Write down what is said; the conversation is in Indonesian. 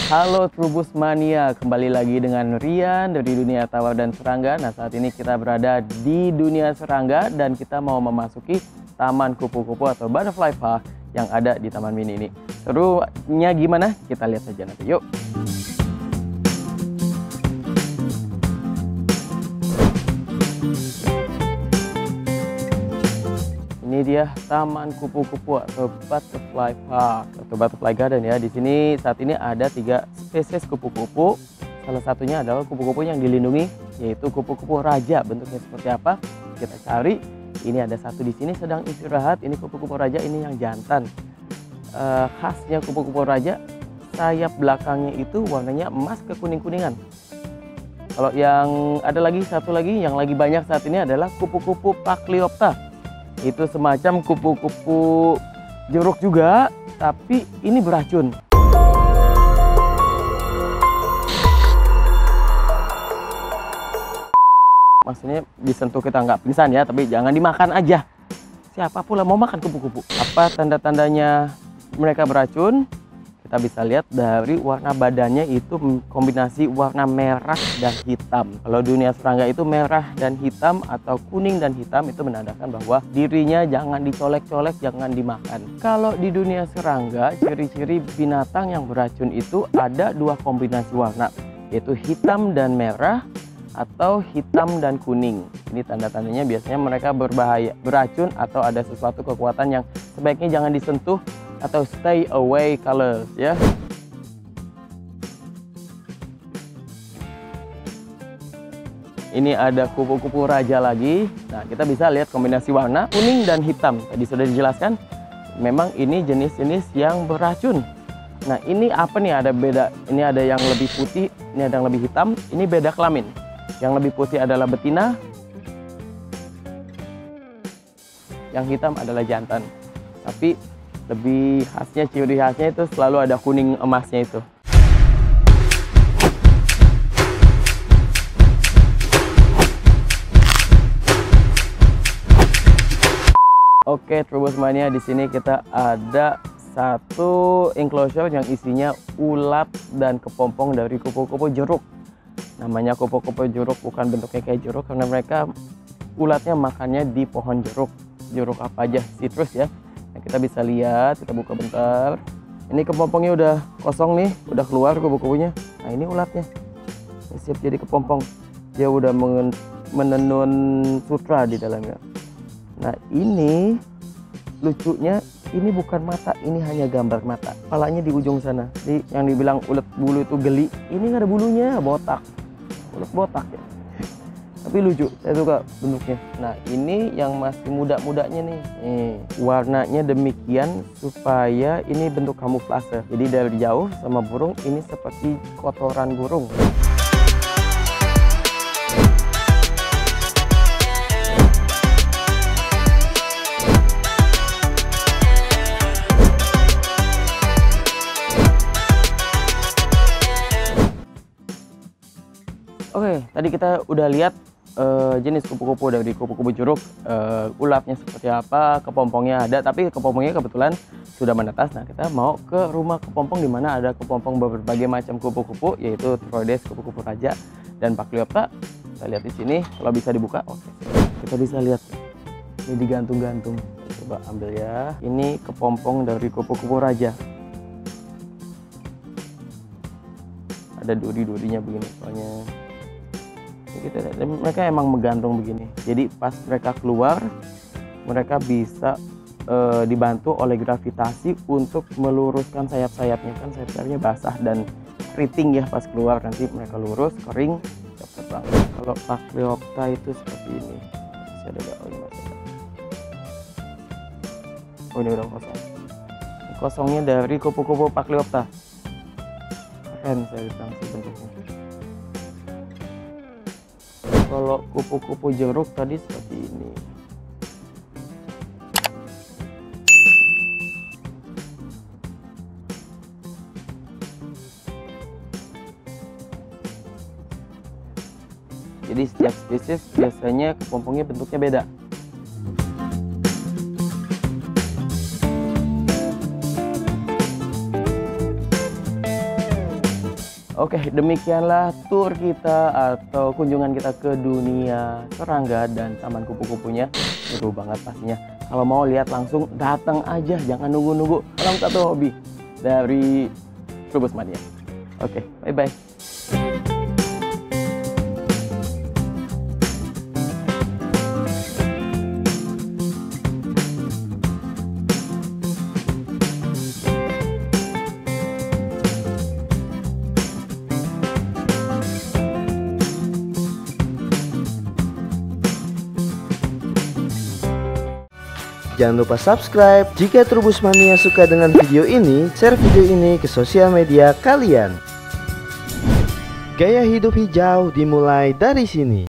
Halo Trubus Mania, kembali lagi dengan Rian dari dunia tawar dan serangga. Nah, saat ini kita berada di dunia serangga dan kita mau memasuki taman kupu-kupu atau butterfly park yang ada di Taman Mini ini. Serunya gimana? Kita lihat saja nanti, yuk. Ini dia Taman Kupu-kupu atau Butterfly Park atau Butterfly Garden ya. Di sini saat ini ada 3 spesies kupu-kupu. Salah satunya adalah kupu-kupu yang dilindungi, yaitu kupu-kupu raja. Bentuknya seperti apa? Kita cari. Ini ada satu di sini sedang istirahat. Ini kupu-kupu raja, ini yang jantan. Khasnya kupu-kupu raja, sayap belakangnya itu warnanya emas kekuning-kuningan. Kalau yang ada lagi satu lagi yang lagi banyak saat ini adalah kupu-kupu Pachyliopta. Itu semacam kupu-kupu jeruk juga, tapi ini beracun. Maksudnya disentuh kita nggak pingsan ya, tapi jangan dimakan aja. Siapa pula mau makan kupu-kupu? Apa tanda-tandanya mereka beracun? Kita bisa lihat dari warna badannya itu kombinasi warna merah dan hitam. Kalau dunia serangga itu merah dan hitam atau kuning dan hitam itu menandakan bahwa dirinya jangan dicolek-colek, jangan dimakan. Kalau di dunia serangga, ciri-ciri binatang yang beracun itu ada 2 kombinasi warna, yaitu hitam dan merah atau hitam dan kuning. Ini tanda-tandanya biasanya mereka berbahaya, beracun atau ada sesuatu kekuatan yang sebaiknya jangan disentuh atau stay away colors ya. Ini ada kupu-kupu raja lagi. Nah, kita bisa lihat kombinasi warna kuning dan hitam. Tadi sudah dijelaskan, memang ini jenis-jenis yang beracun. Nah, ini apa nih? Ada beda. Ini ada yang lebih putih, ini ada yang lebih hitam. Ini beda kelamin. Yang lebih putih adalah betina, yang hitam adalah jantan. Tapi lebih khasnya, ciri khasnya itu selalu ada kuning emasnya itu. Oke, Trubus Mania, di sini kita ada satu enclosure yang isinya ulat dan kepompong dari kupu-kupu jeruk. Namanya kupu-kupu jeruk, bukan bentuknya kayak jeruk karena mereka ulatnya makannya di pohon jeruk. Jeruk apa aja, citrus ya. Nah, kita bisa lihat, kita buka bentar. Ini kepompongnya udah kosong nih, udah keluar kupu-kupunya. Nah, ini ulatnya. Ini siap jadi kepompong. Dia udah menenun sutra di dalamnya. Nah, ini lucunya, ini bukan mata, ini hanya gambar mata. Kepalanya di ujung sana. Jadi yang dibilang ulet bulu itu geli, ini nggak ada bulunya, botak. Ulet botak ya. Tapi lucu, saya suka bentuknya. Nah, ini yang masih muda-mudanya nih. Warnanya demikian supaya ini bentuk kamuflase. Jadi dari jauh sama burung ini seperti kotoran burung. Oke, tadi kita udah lihat jenis kupu-kupu dari kupu-kupu jeruk, ulatnya seperti apa, kepompongnya ada, tapi kepompongnya kebetulan sudah menetas. Nah, kita mau ke rumah kepompong di mana ada kepompong berbagai macam kupu-kupu, yaitu Troides, kupu-kupu raja, dan Pachyliopta. Kita lihat di sini, kalau bisa dibuka, oke. Kita bisa lihat ini digantung-gantung. Coba ambil ya. Ini kepompong dari kupu-kupu raja. Ada duri-durinya begini, soalnya. Mereka emang menggantung begini, jadi pas mereka keluar mereka bisa dibantu oleh gravitasi untuk meluruskan sayap-sayapnya. Kan sayap-sayapnya basah dan keriting ya, pas keluar nanti mereka lurus, kering, cepet banget. Kalau Pachyliopta itu seperti ini. Masih ada gak? Oh, ini masih ada. Oh, ini udah kosong. Kosongnya dari kupu-kupu Pachyliopta. Keren, saya bilang sih bentuknya. Kalau kupu-kupu jeruk tadi seperti ini. Jadi setiap spesies biasanya kepompongnya bentuknya beda. Oke, demikianlah tour kita atau kunjungan kita ke dunia serangga dan taman kupu-kupunya. Seru banget pastinya. Kalau mau lihat langsung datang aja, jangan nunggu-nunggu. Salam satu hobi dari Trubus Mania. Oke, bye-bye. Jangan lupa subscribe. Jika Trubus Mania suka dengan video ini, share video ini ke sosial media kalian. Gaya hidup hijau dimulai dari sini.